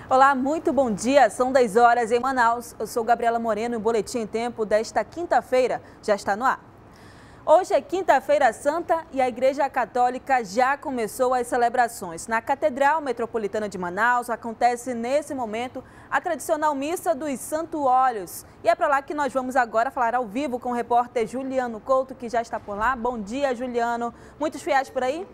Olá, muito bom dia. São 10 horas em Manaus. Eu sou Gabriela Moreno e o Boletim em Tempo desta quinta-feira já está no ar. Hoje é quinta-feira santa e a Igreja Católica já começou as celebrações. Na Catedral Metropolitana de Manaus acontece nesse momento a tradicional Missa dos Santos Óleos. E é para lá que nós vamos agora falar ao vivo com o repórter Juliano Couto, que já está por lá. Bom dia, Juliano. Muitos fiéis por aí?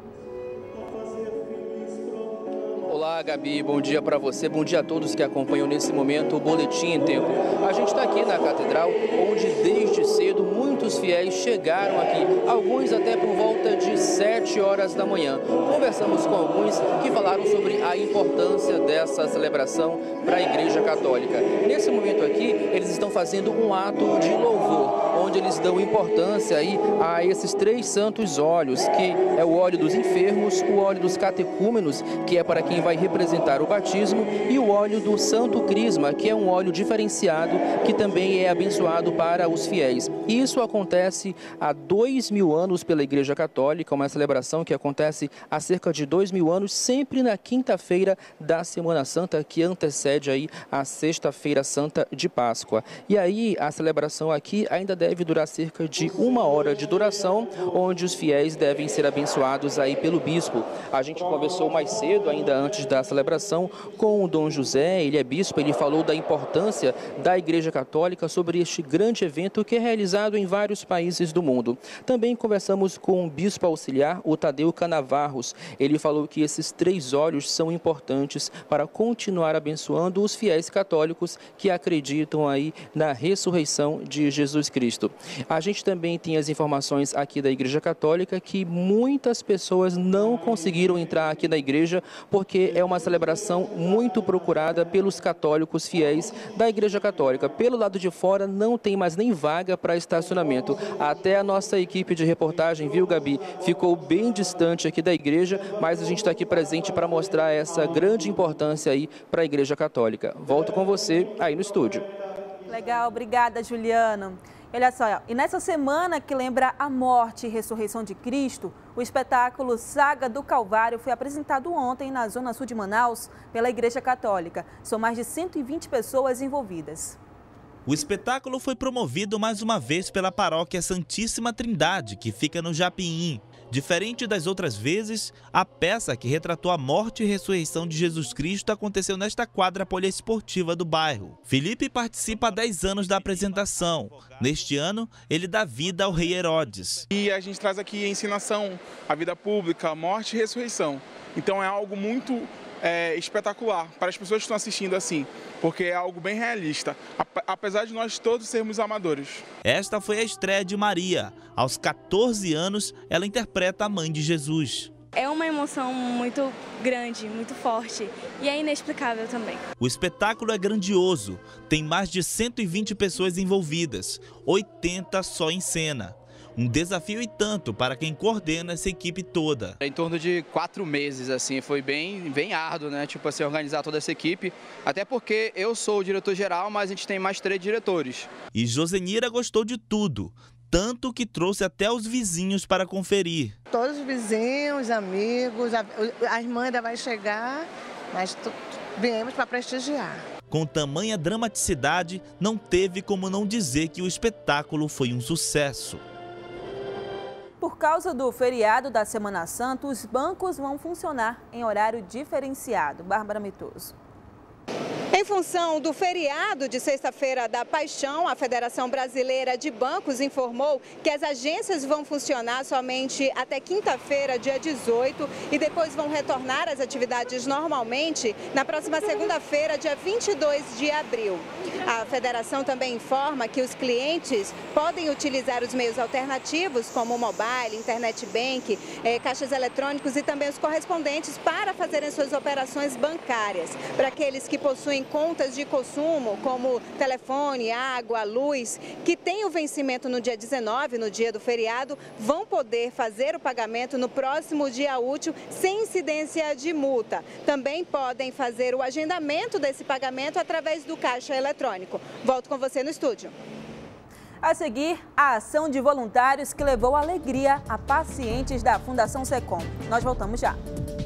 Olá, Gabi, bom dia para você, bom dia a todos que acompanham nesse momento o Boletim em Tempo. A gente está aqui na Catedral, onde desde cedo muitos fiéis chegaram aqui, alguns até por volta de 7 horas da manhã. Conversamos com alguns que falaram sobre a importância dessa celebração para a Igreja Católica. Nesse momento aqui, eles estão fazendo um ato de louvor, onde eles dão importância aí a esses 3 santos óleos, que é o óleo dos enfermos, o óleo dos catecúmenos, que é para quem vai representar o batismo, e o óleo do Santo Crisma, que é um óleo diferenciado, que também é abençoado para os fiéis. Isso acontece há 2000 anos pela Igreja Católica, uma celebração que acontece há cerca de 2000 anos, sempre na quinta-feira da Semana Santa, que antecede aí a Sexta-feira Santa de Páscoa. E aí a celebração aqui ainda deve durar cerca de 1 hora de duração, onde os fiéis devem ser abençoados aí pelo bispo. A gente conversou mais cedo, ainda antes da celebração, com o Dom José, ele é bispo, ele falou da importância da Igreja Católica sobre este grande evento que é realizado em vários países do mundo. Também conversamos com o bispo auxiliar, o Tadeu Canavarros. Ele falou que esses 3 óleos são importantes para continuar abençoando os fiéis católicos que acreditam aí na ressurreição de Jesus Cristo. A gente também tem as informações aqui da Igreja Católica que muitas pessoas não conseguiram entrar aqui na igreja porque é uma celebração muito procurada pelos católicos fiéis da Igreja Católica. Pelo lado de fora não tem mais nem vaga para estacionamento. Até a nossa equipe de reportagem, viu, Gabi, ficou bem distante aqui da igreja, mas a gente está aqui presente para mostrar essa grande importância aí para a Igreja Católica. Volto com você aí no estúdio. Legal, obrigada, Juliano. Olha só, e nessa semana que lembra a morte e ressurreição de Cristo, o espetáculo Saga do Calvário foi apresentado ontem na Zona Sul de Manaus pela Igreja Católica. São mais de 120 pessoas envolvidas. O espetáculo foi promovido mais uma vez pela Paróquia Santíssima Trindade, que fica no Japim. Diferente das outras vezes, a peça que retratou a morte e ressurreição de Jesus Cristo aconteceu nesta quadra poliesportiva do bairro. Felipe participa há 10 anos da apresentação. Neste ano, ele dá vida ao rei Herodes. E a gente traz aqui a ensinação, a vida pública, a morte e ressurreição. Então é algo muito espetacular para as pessoas que estão assistindo assim, porque é algo bem realista, apesar de nós todos sermos amadores. Esta foi a estreia de Maria. Aos 14 anos, ela interpreta a mãe de Jesus. É uma emoção muito grande, muito forte e é inexplicável também. O espetáculo é grandioso, tem mais de 120 pessoas envolvidas, 80 só em cena. Um desafio e tanto para quem coordena essa equipe toda. Em torno de 4 meses, assim, foi bem árduo, né? Tipo assim, organizar toda essa equipe. Até porque eu sou o diretor-geral, mas a gente tem mais 3 diretores. E Josenira gostou de tudo, tanto que trouxe até os vizinhos para conferir. Todos os vizinhos, amigos, a irmã ainda vai chegar, mas viemos para prestigiar. Com tamanha dramaticidade, não teve como não dizer que o espetáculo foi um sucesso. Por causa do feriado da Semana Santa, os bancos vão funcionar em horário diferenciado. Bárbara Mitoso. Em função do feriado de Sexta-feira da Paixão, a Federação Brasileira de Bancos informou que as agências vão funcionar somente até quinta-feira, dia 18, e depois vão retornar às atividades normalmente na próxima segunda-feira, dia 22 de abril. A federação também informa que os clientes podem utilizar os meios alternativos, como o mobile, internet bank, caixas eletrônicos e também os correspondentes para fazerem suas operações bancárias. Para aqueles que possuem contas de consumo, como telefone, água, luz, que têm o vencimento no dia 19, no dia do feriado, vão poder fazer o pagamento no próximo dia útil sem incidência de multa. Também podem fazer o agendamento desse pagamento através do caixa eletrônico. Volto com você no estúdio. A seguir, a ação de voluntários que levou alegria a pacientes da Fundação Secom. Nós voltamos já.